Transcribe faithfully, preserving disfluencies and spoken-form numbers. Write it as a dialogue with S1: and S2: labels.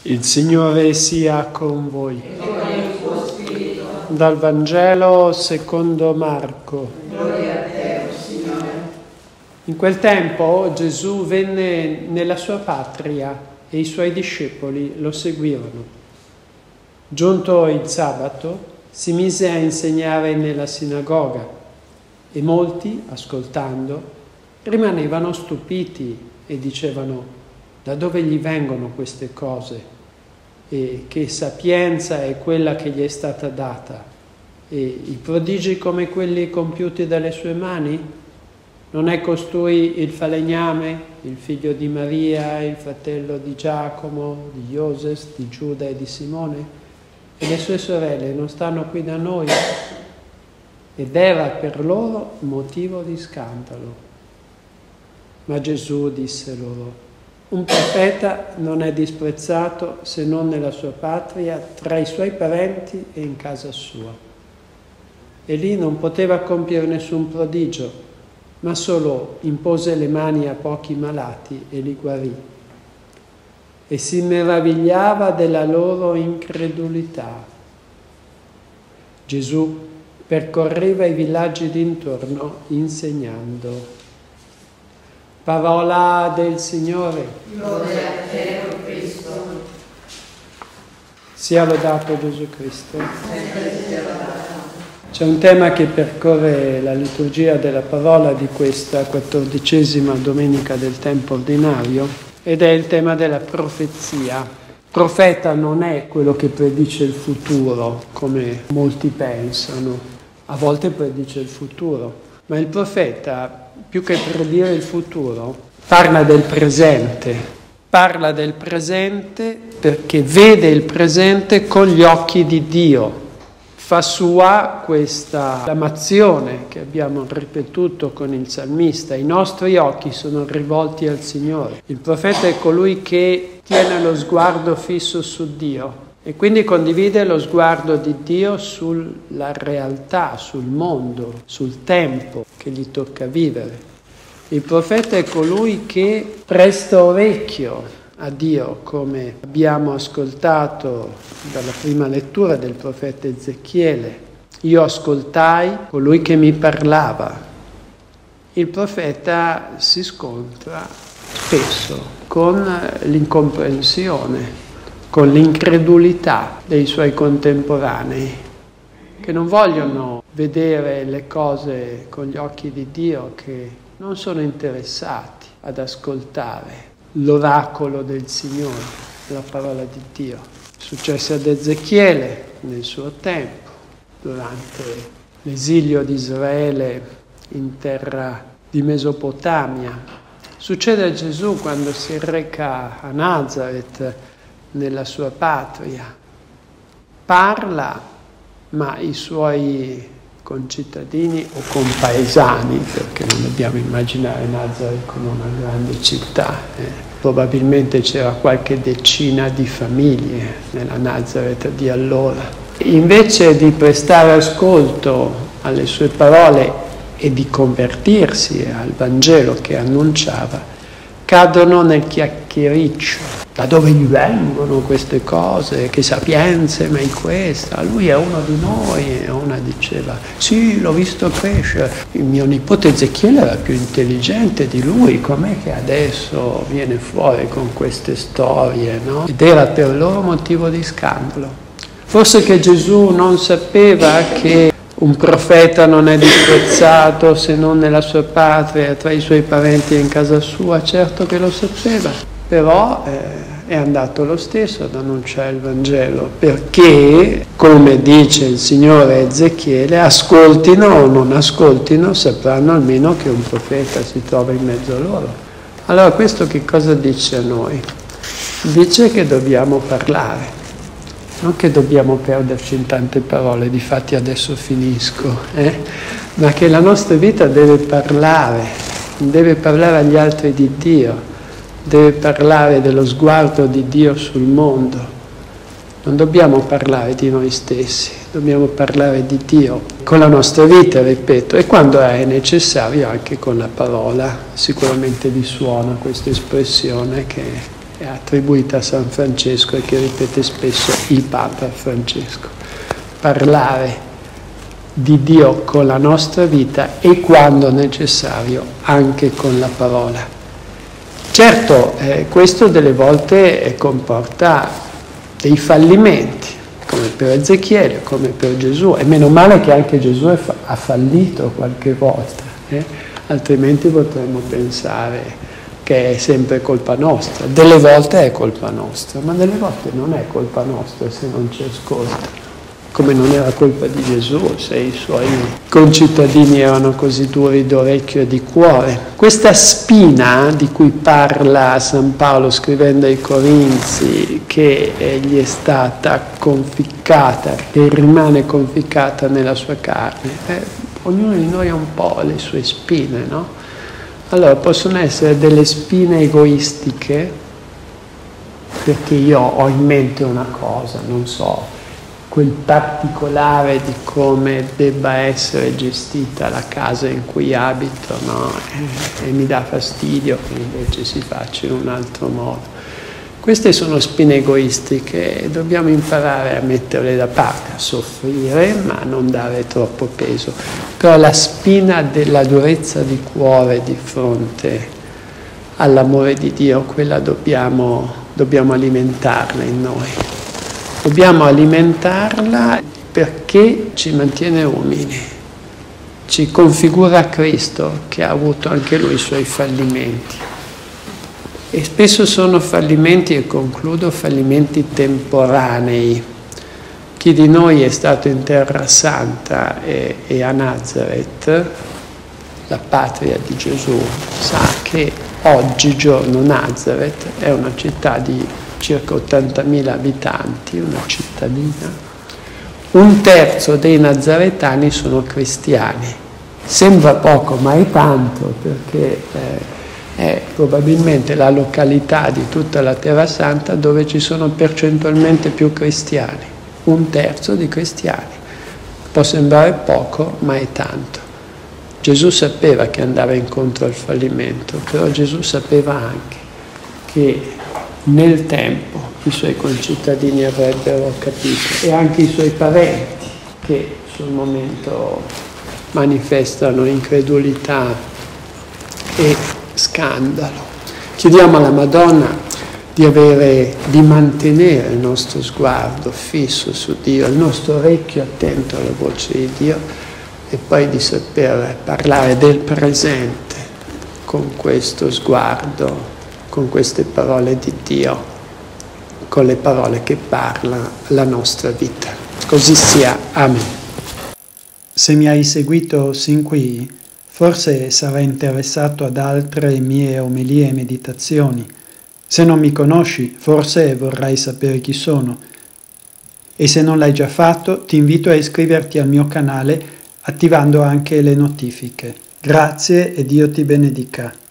S1: Il Signore sia con voi.
S2: E con il tuo spirito.
S1: Dal Vangelo secondo Marco.
S2: Gloria a te, o Signore.
S1: In quel tempo Gesù venne nella sua patria e i suoi discepoli lo seguirono. Giunto il sabato, si mise a insegnare nella sinagoga e molti, ascoltando, rimanevano stupiti e dicevano: da dove gli vengono queste cose? E che sapienza è quella che gli è stata data? E i prodigi come quelli compiuti dalle sue mani? Non è costui il falegname, il figlio di Maria, il fratello di Giacomo, di Ioses, di Giuda e di Simone? E le sue sorelle non stanno qui da noi? Ed era per loro motivo di scandalo. Ma Gesù disse loro: un profeta non è disprezzato se non nella sua patria, tra i suoi parenti e in casa sua. E lì non poteva compiere nessun prodigio, ma solo impose le mani a pochi malati e li guarì. E si meravigliava della loro incredulità. Gesù percorreva i villaggi d'intorno insegnando. Parola del Signore.
S2: Gloria a te, o Cristo.
S1: Sia lodato Gesù Cristo.
S2: Sempre sia lodato.
S1: C'è un tema che percorre la liturgia della parola di questa quattordicesima domenica del tempo ordinario ed è il tema della profezia. Profeta non è quello che predice il futuro, come molti pensano. A volte predice il futuro, ma il profeta, più che predire il futuro, parla del presente. Parla del presente perché vede il presente con gli occhi di Dio. Fa sua questa acclamazione che abbiamo ripetuto con il salmista: i nostri occhi sono rivolti al Signore. Il profeta è colui che tiene lo sguardo fisso su Dio e quindi condivide lo sguardo di Dio sulla realtà, sul mondo, sul tempo che gli tocca vivere. Il profeta è colui che presta orecchio a Dio, come abbiamo ascoltato dalla prima lettura del profeta Ezechiele. Io ascoltai colui che mi parlava. Il profeta si scontra spesso con l'incomprensione, con l'incredulità dei suoi contemporanei, che non vogliono vedere le cose con gli occhi di Dio, che non sono interessati ad ascoltare l'oracolo del Signore, la parola di Dio. Successe ad Ezechiele nel suo tempo, durante l'esilio di Israele in terra di Mesopotamia. Succede a Gesù quando si reca a Nazareth, nella sua patria. Parla, ma i suoi concittadini o compaesani, perché non dobbiamo immaginare Nazareth come una grande città, eh. probabilmente c'era qualche decina di famiglie nella Nazareth di allora. Invece di prestare ascolto alle sue parole e di convertirsi al Vangelo che annunciava, cadono nel chiacchiericcio. Da dove gli vengono queste cose? Che sapienze mai questa? Lui è uno di noi. E una diceva: sì, l'ho visto crescere. Il mio nipote Ezechiele era più intelligente di lui. Com'è che adesso viene fuori con queste storie, no? Ed era per loro motivo di scandalo. Forse che Gesù non sapeva che un profeta non è disprezzato se non nella sua patria, tra i suoi parenti e in casa sua. Certo che lo sapeva, però eh, è andato lo stesso ad annunciare il Vangelo, perché, come dice il Signore a Ezechiele, ascoltino o non ascoltino, sapranno almeno che un profeta si trova in mezzo a loro. Allora questo che cosa dice a noi? Dice che dobbiamo parlare. Non che dobbiamo perderci in tante parole, difatti adesso finisco, eh? ma che la nostra vita deve parlare, deve parlare agli altri di Dio, deve parlare dello sguardo di Dio sul mondo. Non dobbiamo parlare di noi stessi, dobbiamo parlare di Dio con la nostra vita, ripeto, e quando è necessario anche con la parola. Sicuramente vi suona questa espressione che è attribuita a San Francesco e che ripete spesso il Papa Francesco. Parlare di Dio con la nostra vita e, quando necessario, anche con la parola. Certo, eh, questo delle volte eh, comporta dei fallimenti, come per Ezechiele, come per Gesù, e meno male che anche Gesù è fa- ha fallito qualche volta, eh? Altrimenti potremmo pensare che è sempre colpa nostra. Delle volte è colpa nostra, ma delle volte non è colpa nostra se non ci ascolta. Come non era colpa di Gesù se i suoi concittadini erano così duri d'orecchio e di cuore. Questa spina di cui parla San Paolo scrivendo ai Corinzi, che gli è stata conficcata, che rimane conficcata nella sua carne, eh, ognuno di noi ha un po' le sue spine, no? Allora possono essere delle spine egoistiche, perché io ho in mente una cosa, non so, quel particolare di come debba essere gestita la casa in cui abito, no? E, e mi dà fastidio che invece si faccia in un altro modo. Queste sono spine egoistiche e dobbiamo imparare a metterle da parte, a soffrire, ma a non dare troppo peso. Però la spina della durezza di cuore di fronte all'amore di Dio, quella dobbiamo, dobbiamo alimentarla in noi. Dobbiamo alimentarla perché ci mantiene umili, ci configura a Cristo, che ha avuto anche lui i suoi fallimenti. E spesso sono fallimenti, e concludo, fallimenti temporanei. Chi di noi è stato in Terra Santa e, e a Nazareth, la patria di Gesù, sa che oggigiorno Nazareth è una città di circa ottantamila abitanti, una cittadina. Un terzo dei nazaretani sono cristiani. Sembra poco, ma è tanto, perché eh, è probabilmente la località di tutta la Terra Santa dove ci sono percentualmente più cristiani. Un terzo di cristiani. Può sembrare poco, ma è tanto. Gesù sapeva che andava incontro al fallimento, però Gesù sapeva anche che nel tempo i suoi concittadini avrebbero capito, e anche i suoi parenti, che sul momento manifestano incredulità e scandalo. Chiediamo alla Madonna di avere, di mantenere il nostro sguardo fisso su Dio, il nostro orecchio attento alla voce di Dio, e poi di saper parlare del presente con questo sguardo, con queste parole di Dio, con le parole che parla la nostra vita. Così sia. Amen.
S3: Se mi hai seguito sin qui, forse sarai interessato ad altre mie omelie e meditazioni. Se non mi conosci, forse vorrai sapere chi sono. E se non l'hai già fatto, ti invito a iscriverti al mio canale attivando anche le notifiche. Grazie e Dio ti benedica.